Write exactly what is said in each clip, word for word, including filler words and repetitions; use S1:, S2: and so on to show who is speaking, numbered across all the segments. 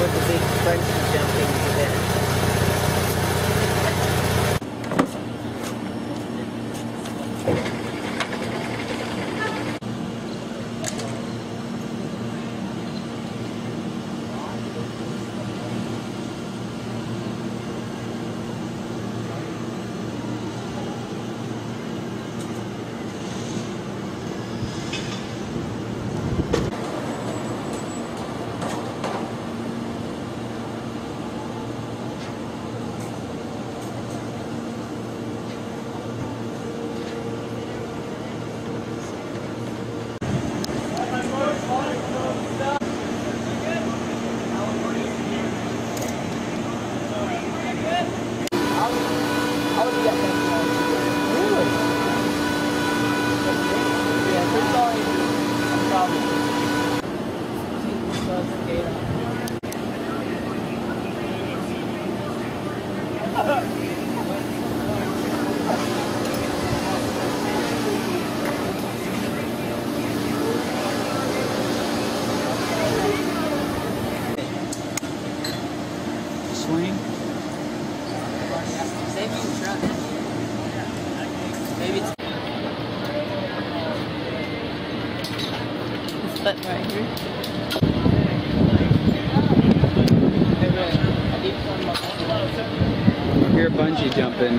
S1: for the big bungee jumping event.
S2: Swing.
S1: Maybe it's this button right here.
S2: We're here bungee jumping.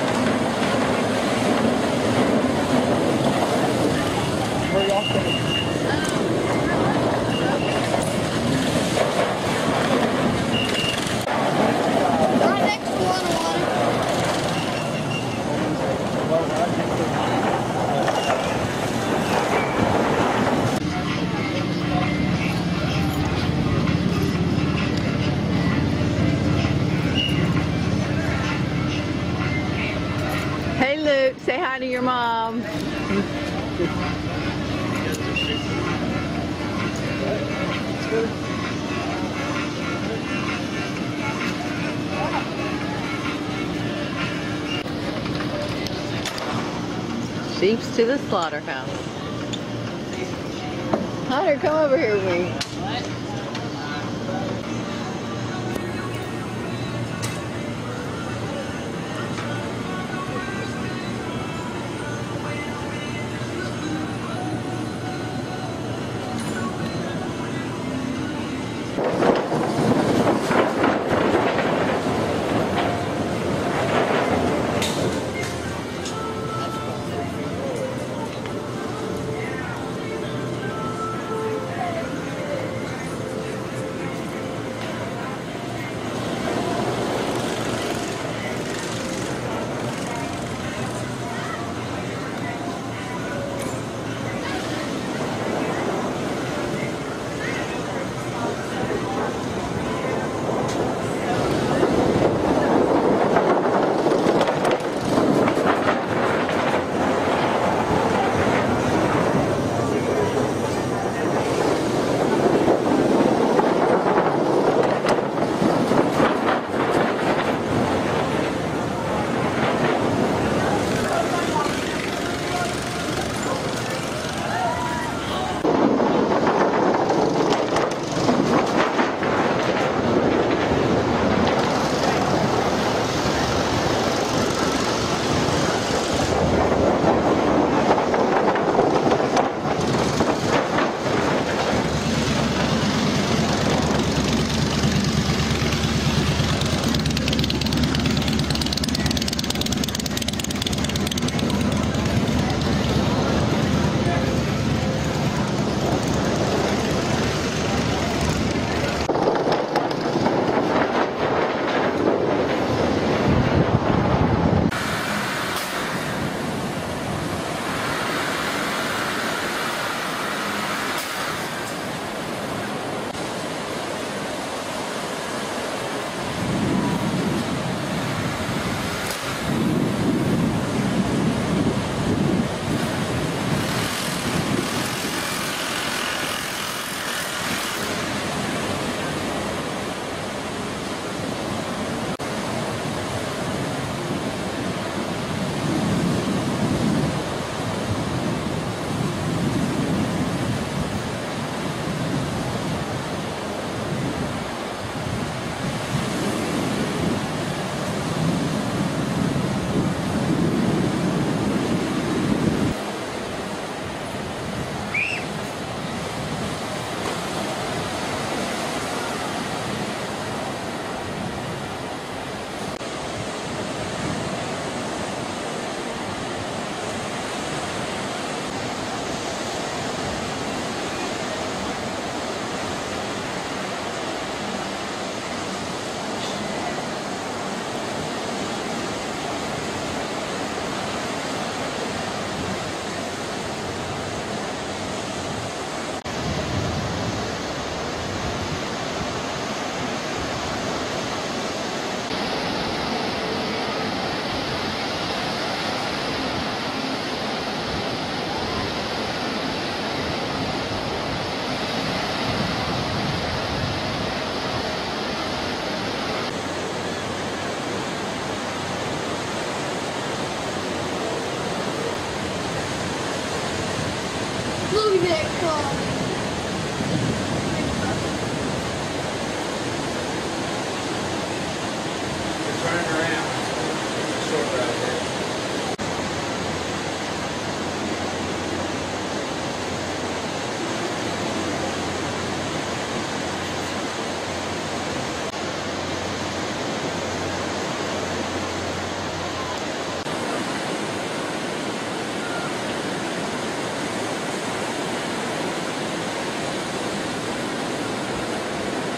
S1: Where y'all sitting?
S3: Right next to one water.
S1: Hey Luke, say hi to your mom. Sheep's to the slaughterhouse. Hunter, come over here with me.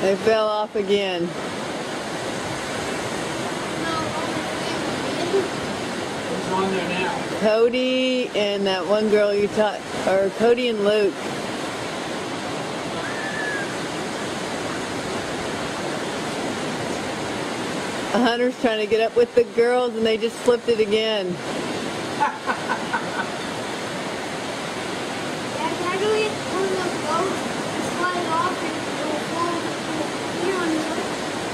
S1: They fell off again.
S2: Who's on there now?
S1: Cody and that one girl you taught, or Cody and Luke. Hunter's trying to get up with the girls and they just flipped it again.
S3: Yeah, can I go get one of those boats and slide it off and go float here on the lake?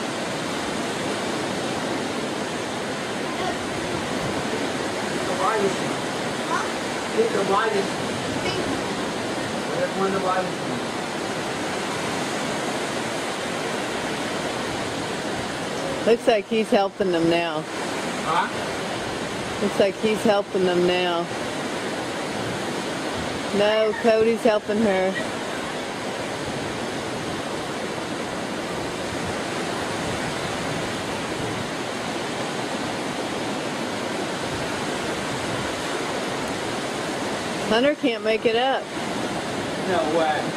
S2: The lightest one.
S3: Huh?
S2: Get the lightest one.
S3: Pink.
S2: Whatever one the lightest one.
S1: Looks like he's helping them now.
S2: Huh?
S1: Looks like he's helping them now. No, Cody's helping her. Hunter can't make it up.
S2: No way.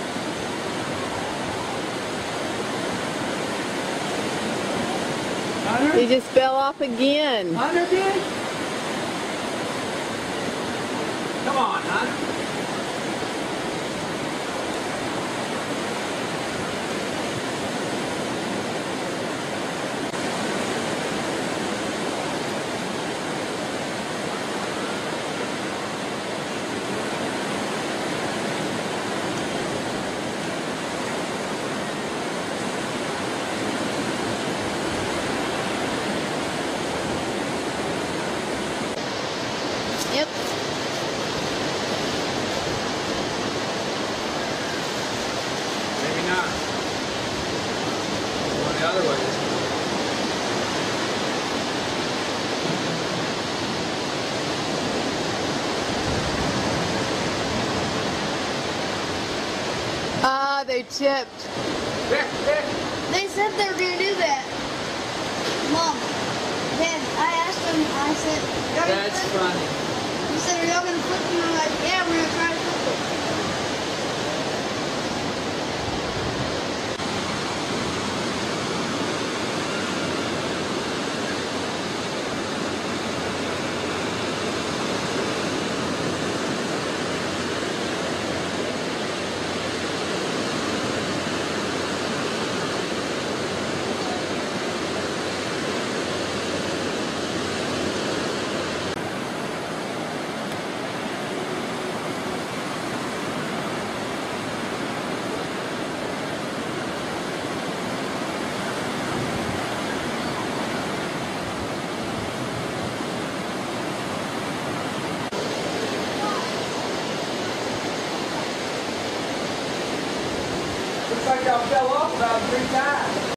S2: Hunter?
S1: He just fell off again.
S2: Hunter did? Come on, Hunter.
S3: Yep.
S2: Maybe not. Going the other way this time.
S1: Ah, they tipped.
S3: They said they were gonna do that. Mom, Dad, I asked them, I said, "Y'all gonna
S2: That's
S3: flip?"
S2: funny.
S3: He said, "Are y'all gonna flip?" And I'm like, "Yeah, we're gonna try to flip it."
S2: Looks like y'all fell off about three times.